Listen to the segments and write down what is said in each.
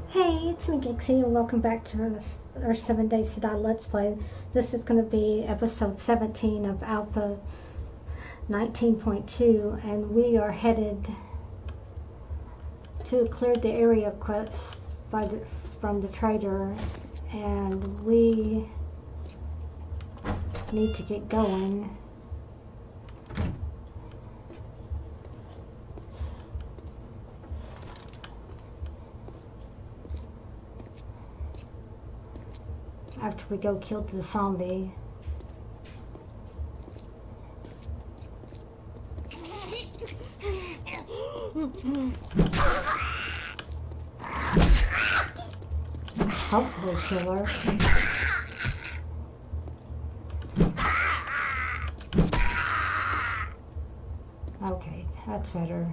Hey, it's me Gixie, and welcome back to our 7 Days to Die Let's Play. This is going to be episode 17 of Alpha 19.2, and we are headed to clear the area quest from the trader, and we need to get going. After we go kill the zombie. Hopefully kill her. Okay, that's better.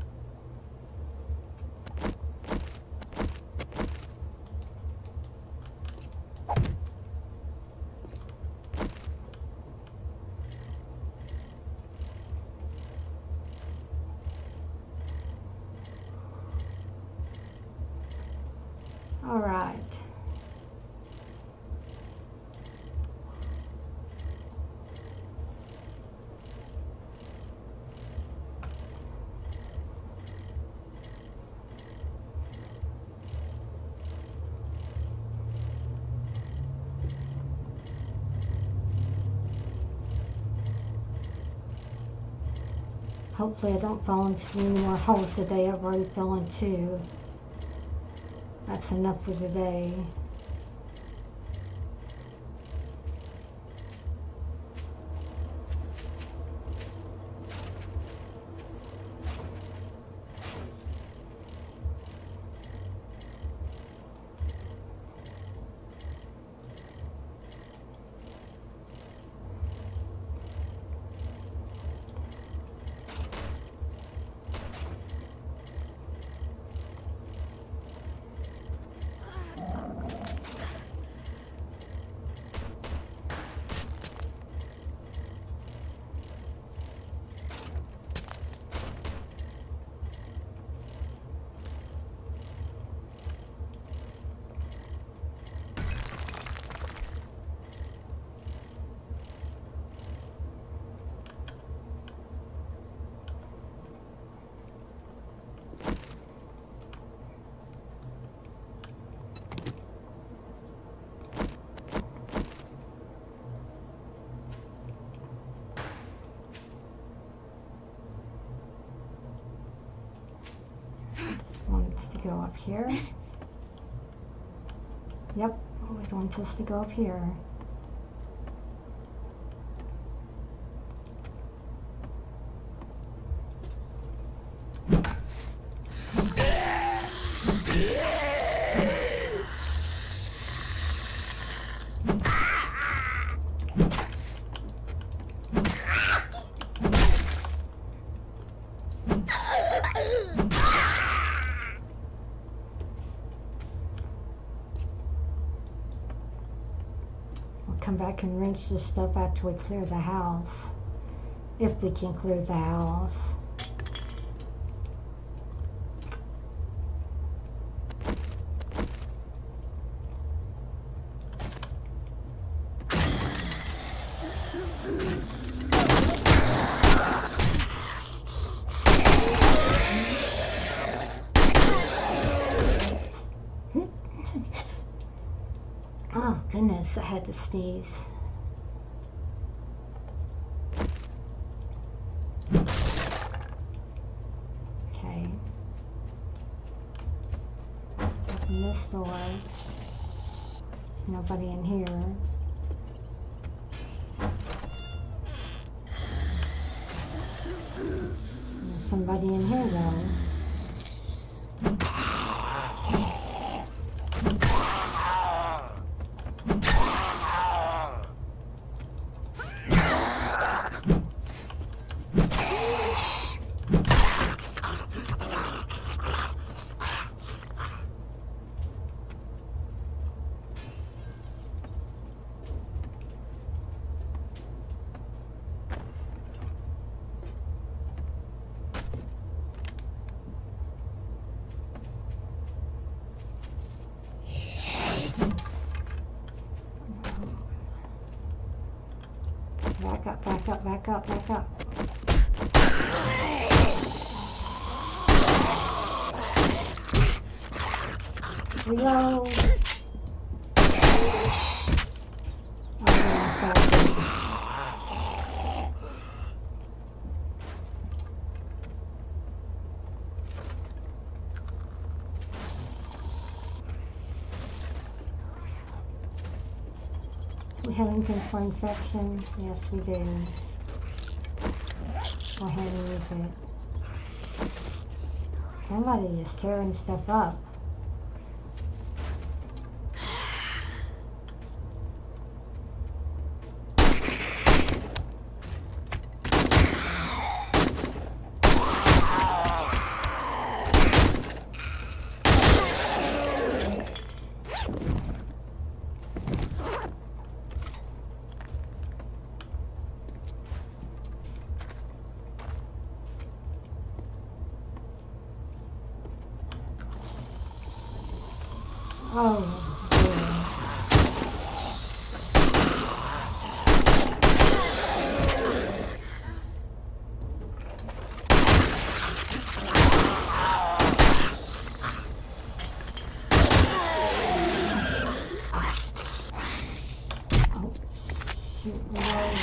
All right. Hopefully I don't fall into any more holes today. I've already fell in 2. That's enough for today. Wants to go up here. Yep, always wants us to go up here. Come back and rinse this stuff after we clear the house. If we can clear the house. Oh goodness, I had to sneeze. Okay. Open this door. Nobody in here. There's somebody in here though. up, back up. Reload. We have anything for infection? Yes, we do. Go ahead and use it. Somebody is tearing stuff up. Oh, oh, shoot, reload.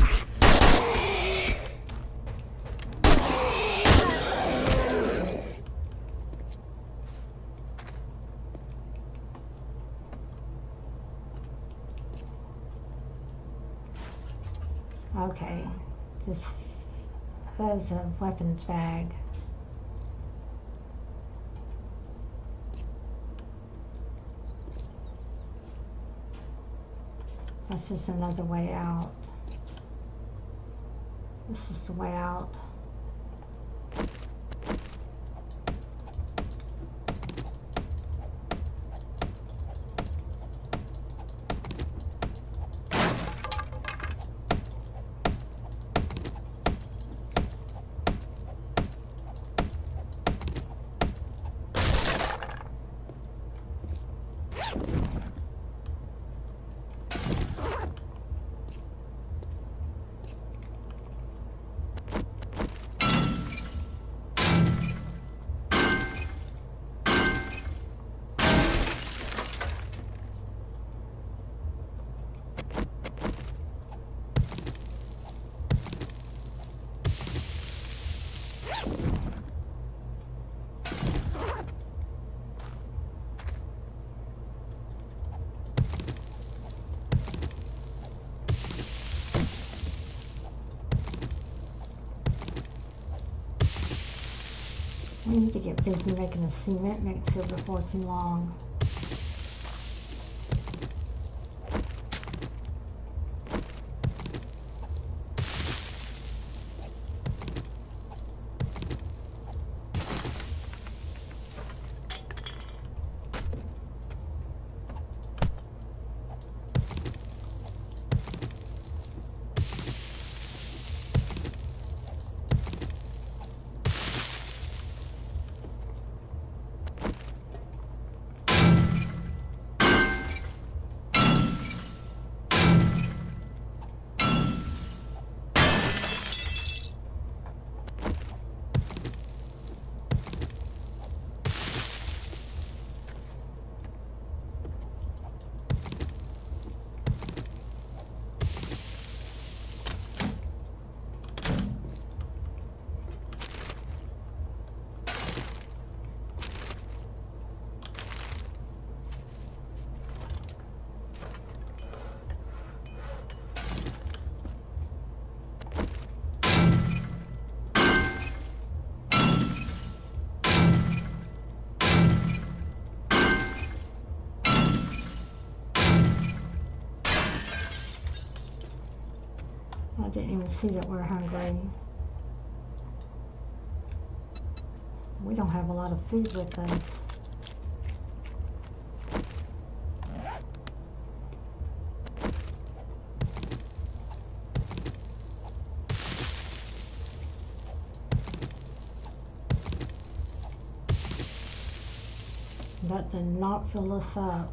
Okay, this is a weapons bag. That's just another way out. This is the way out. We need to get busy making a cement mixer before too long. I didn't even see that we're hungry. We don't have a lot of food with us. That did not fill us up.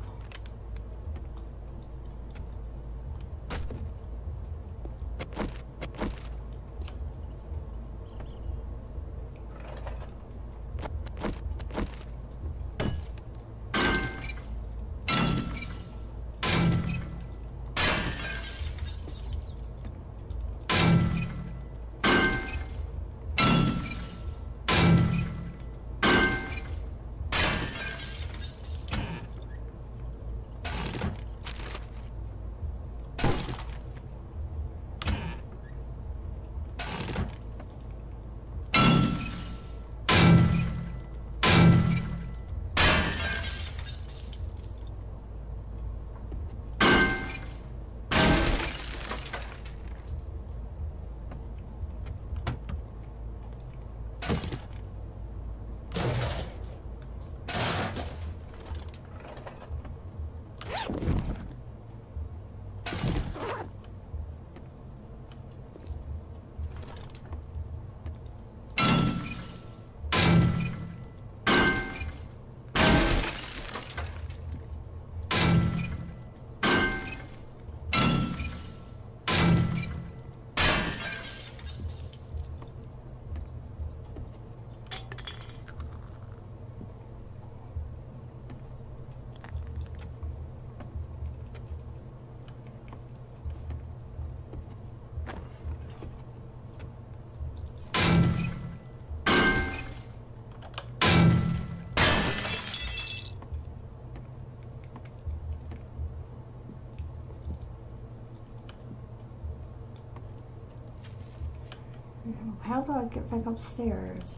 How do I get back upstairs?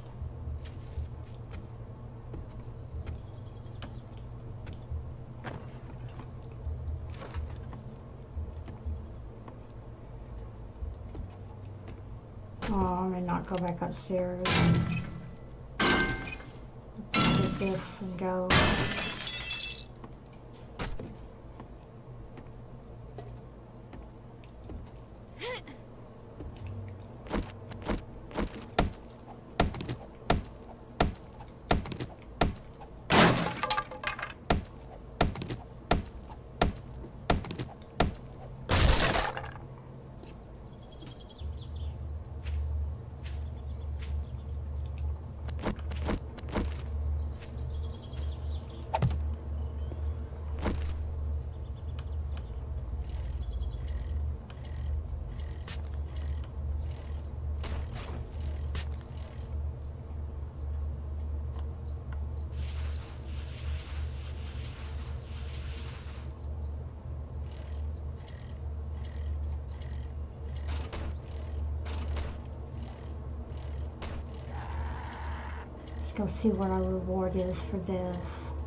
Oh, I may not go back upstairs. Get this and go. Go see what our reward is for this.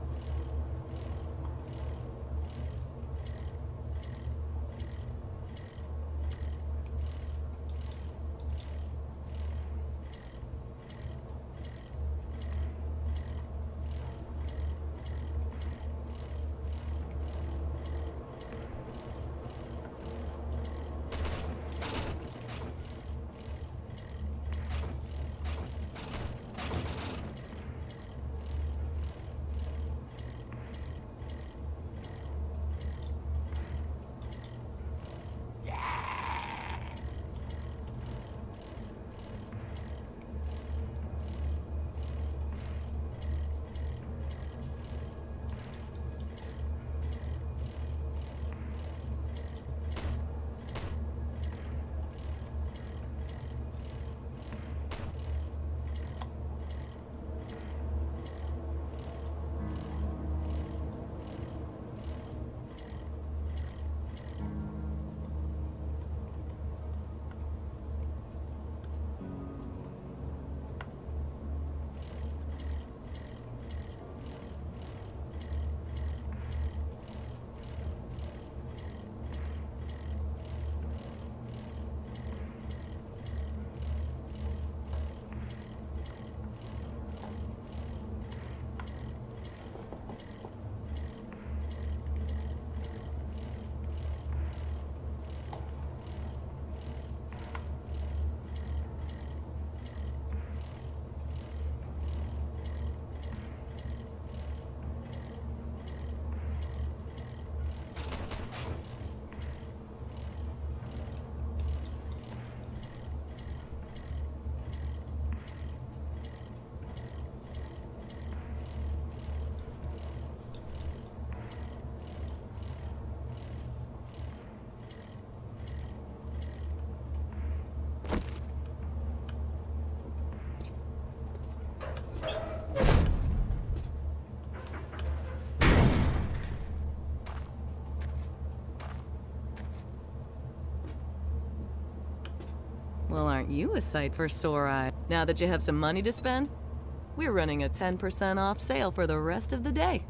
Well, aren't you a sight for sore eyes? Now that you have some money to spend, we're running a 10% off sale for the rest of the day.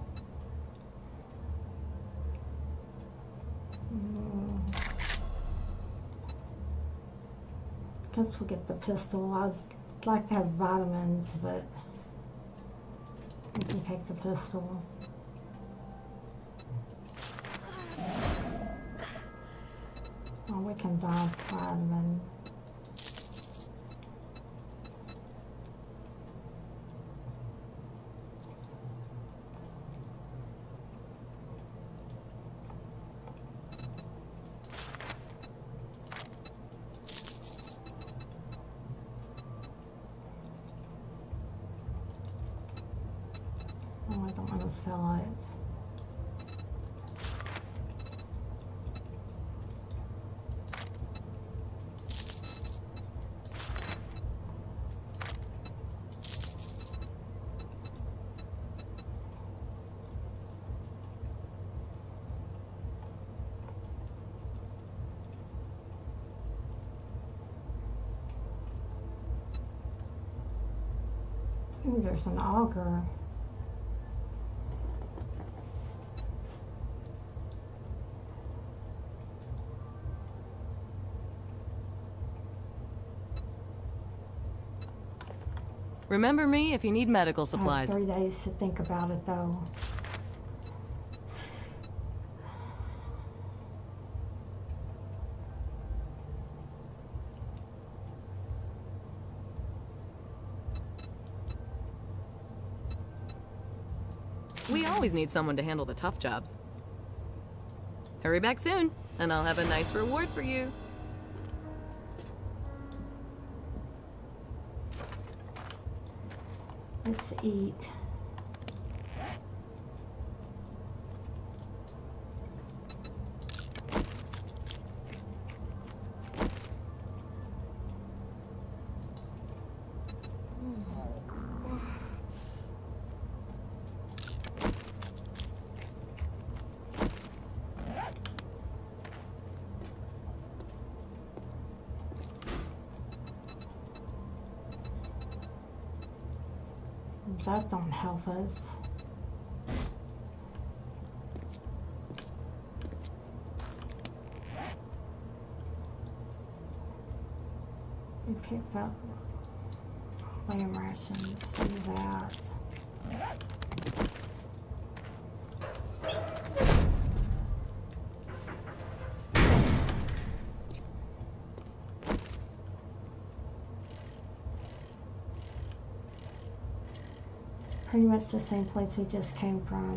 Guess we'll get the pistol. I'd like to have vitamins, but we can take the pistol. Oh, we can buy vitamin. Oh, I don't want to sell it. Ooh, there's an auger. Remember me if you need medical supplies. I have 3 days to think about it, though. We always need someone to handle the tough jobs. Hurry back soon, and I'll have a nice reward for you. Let's eat. That don't help us. We picked up lamb rations. Do that. Pretty much the same place we just came from.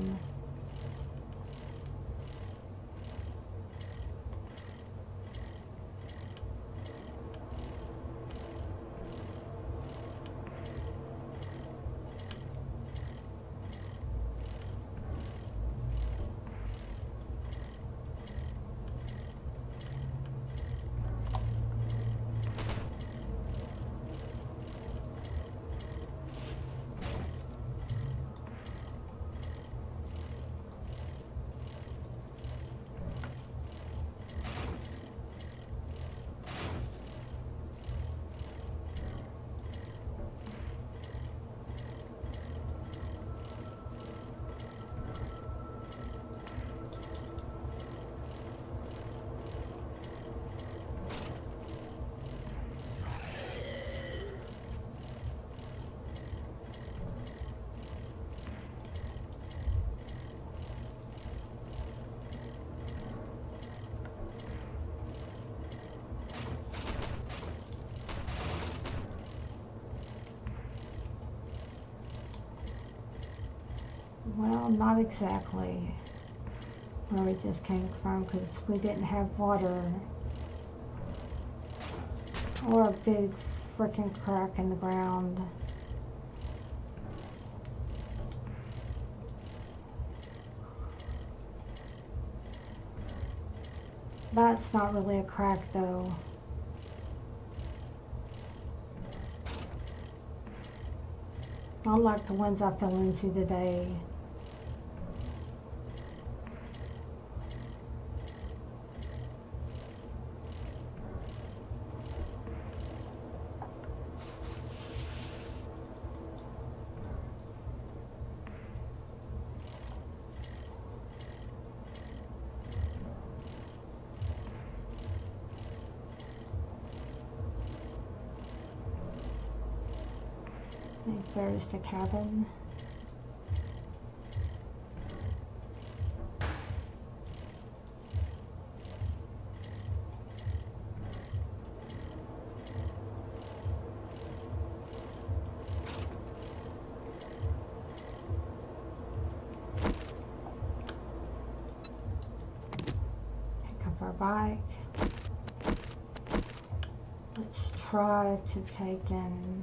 Well, not exactly where we just came from, because we didn't have water or a big freaking crack in the ground. That's not really a crack, though. Not like the ones I fell into today. I think there's the cabin. Pick up our bike. Let's try to take in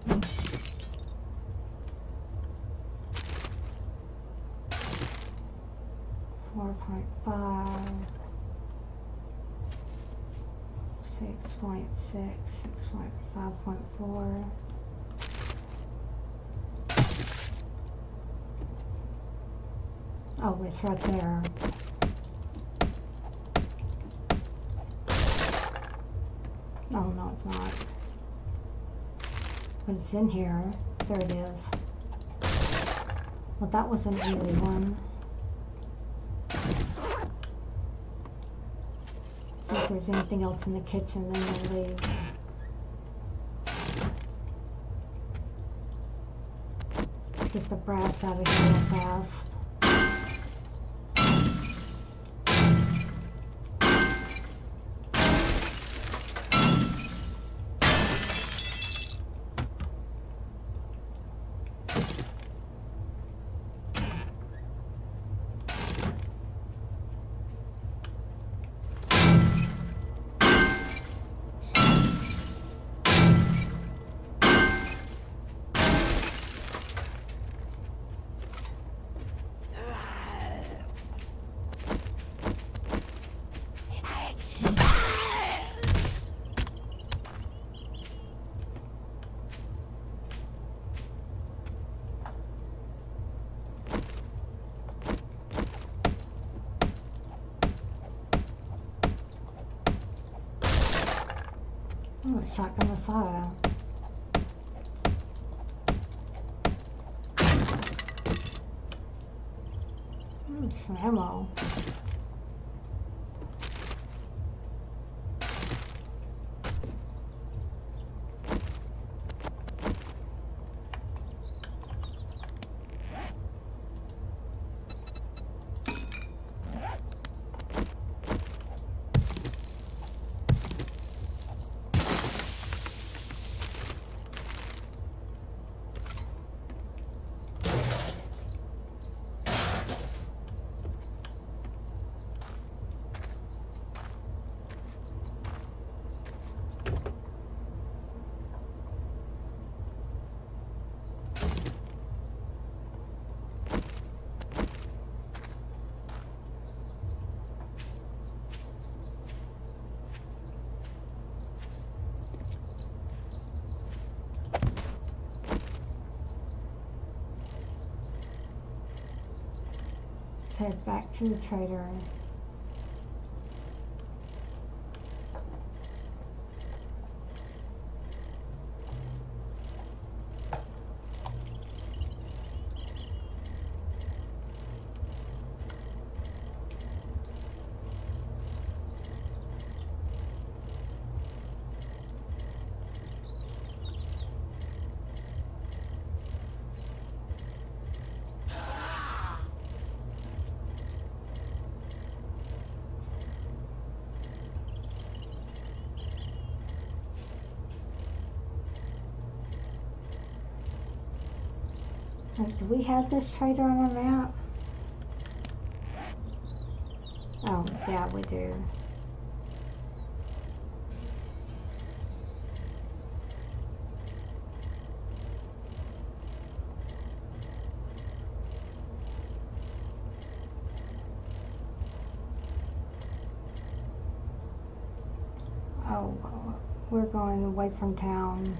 $4.5, 6.6, 6.5.4. Oh, it's right there. Oh, no, it's not. But it's in here. There it is. Well, that was an early one. See if there's anything else in the kitchen, then we'll leave. Get the brass out of here real fast. Oh, it's shotgun with fire. Some ammo. Head back to the trader. Do we have this trader on our map? Oh, yeah, we do. Oh, we're going away from town.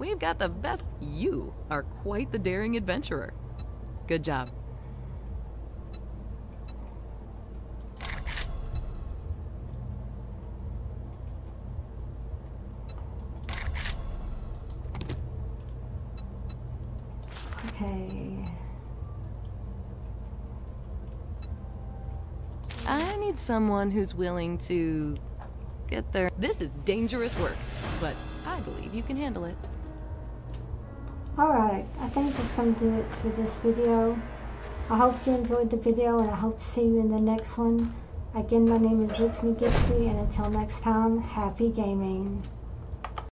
We've got the best. You are quite the daring adventurer. Good job. Okay. I need someone who's willing to get there. This is dangerous work, but I believe you can handle it. Alright, I think that's going to do it for this video. I hope you enjoyed the video, and I hope to see you in the next one. Again, my name is Ep.17 From, and until next time, happy gaming.